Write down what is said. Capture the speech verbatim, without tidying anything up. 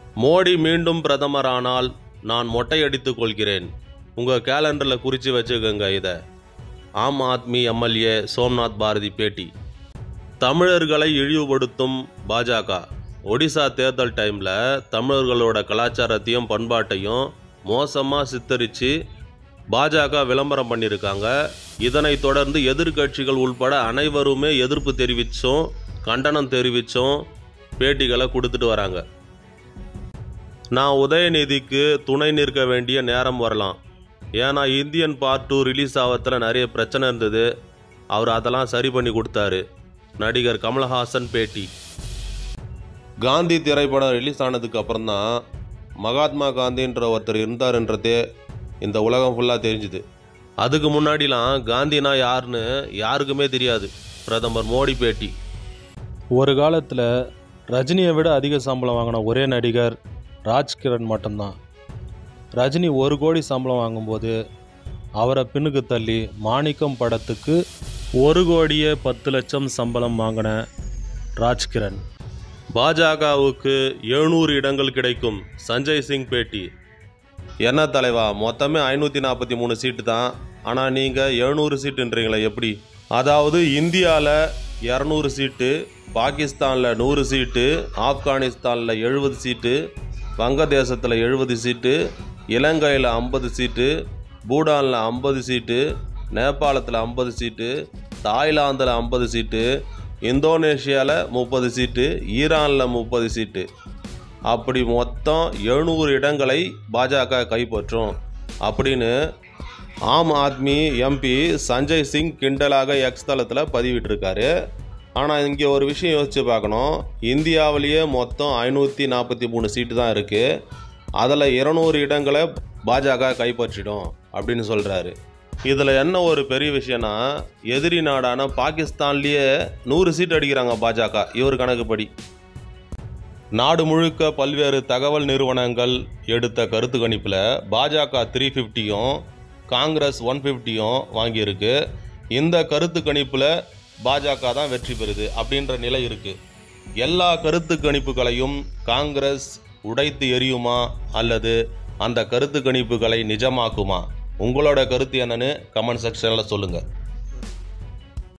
மோடி மீண்டும் பிரதமரானால் நான் மொட்டையடித்துக் கொள்கிறேன். உங்கள் கேலண்டரில் குறித்து வச்சுக்கோங்க இதை. ஆம் ஆத்மி எம்எல்ஏ சோம்நாத் பாரதி பேட்டி. தமிழர்களை இழிவுபடுத்தும் பாஜக. ஒடிசா தேர்தல் டைமில் தமிழர்களோட கலாச்சாரத்தையும் பண்பாட்டையும் மோசமாக சித்தரித்து பாஜக விளம்பரம் பண்ணியிருக்காங்க. இதனைத் தொடர்ந்து எதிர்கட்சிகள் உள்பட அனைவருமே எதிர்ப்பு தெரிவித்தும் கண்டனம் தெரிவித்தும் பேட்டிகளை கொடுத்துட்டு வராங்க. நான் உதயநிதிக்கு துணை நிற்க வேண்டிய நேரம் வரலாம். ஏன்னா இந்தியன் பார்ட் டூ ரிலீஸ் ஆகிறதுல நிறைய பிரச்சனை இருந்தது. அவர் அதெல்லாம் சரி பண்ணி கொடுத்தாரு. நடிகர் கமல்ஹாசன் பேட்டி. காந்தி திரைப்படம் ரிலீஸ் ஆனதுக்கு அப்புறம் தான் மகாத்மா காந்தின்ற ஒருத்தர் இருந்தாருன்றதே இந்த உலகம் ஃபுல்லாக தெரிஞ்சுது. அதுக்கு முன்னாடிலாம் காந்தினா யாருன்னு யாருக்குமே தெரியாது. பிரதமர் மோடி பேட்டி. ஒரு காலத்தில் ரஜினியை விட அதிக சம்பளம் வாங்கின ஒரே நடிகர் ராஜ்கிரண் மட்டும்தான். ரஜினி ஒரு கோடி சம்பளம் வாங்கும்போது அவரை பின்னுக்கு தள்ளி மாணிக்கம் படத்துக்கு ஒரு கோடியே பத்து லட்சம் சம்பளம் வாங்கின ராஜ்கிரண். பாஜகவுக்கு எழுநூறு இடங்கள் கிடைக்கும். சஞ்சய் சிங் பேட்டி. என்ன தலைவா, மொத்தமே ஐநூற்றி நாற்பத்தி மூணு சீட்டு தான், ஆனால் நீங்கள் எழுநூறு சீட்டுன்றீங்களே எப்படி? அதாவது இந்தியாவில் இரநூறு சீட்டு, பாகிஸ்தானில் நூறு சீட்டு, ஆப்கானிஸ்தானில் எழுபது சீட்டு, வங்கதேசத்தில் எழுபது சீட்டு, இலங்கையில் ஐம்பது சீட்டு, பூடானில் ஐம்பது சீட்டு, நேபாளத்தில் ஐம்பது சீட்டு, தாய்லாந்தில் ஐம்பது சீட்டு, இந்தோனேஷியாவில் முப்பது சீட்டு, ஈரானில் முப்பது சீட்டு. அப்படி மொத்தம் எழுநூறு இடங்களை பாஜக கைப்பற்றும் அப்படின்னு ஆம் ஆத்மி எம்பி சஞ்சய் சிங் கிண்டலாக எக்ஸ் தளத்தில் பதிவிட்டிருக்காரு. ஆனால் இங்கே ஒரு விஷயம் யோசித்து பார்க்கணும். இந்தியாவிலேயே மொத்தம் ஐநூற்றி நாற்பத்தி மூணு சீட்டு தான் இருக்குது. அதில் இருநூறு இடங்களை பாஜக கைப்பற்றிடும் அப்படின்னு சொல்கிறாரு. இதில் என்ன ஒரு பெரிய விஷயம்னா, எதிரி நாடான பாகிஸ்தான்லேயே நூறு சீட் அடிக்கிறாங்க பாஜக இவர் கணக்குப்படி. நாடு முழுக்க பல்வேறு தகவல் நிறுவனங்கள் எடுத்த கருத்து கணிப்பில் பாஜக த்ரீ ஃபிஃப்டியும் காங்கிரஸ் ஒன் ஃபிஃப்டியும் வாங்கியிருக்கு. இந்த கருத்து கணிப்பில் பாஜக தான் வெற்றி பெறுது அப்படின்ற நிலை இருக்குது. எல்லா கருத்து கணிப்புகளையும் காங்கிரஸ் உடைத்து எரியுமா அல்லது அந்த கருத்து கணிப்புகளை நிஜமாக்குமா? உங்களோட கருத்து என்னன்னு கமெண்ட் செக்ஷனில் சொல்லுங்கள்.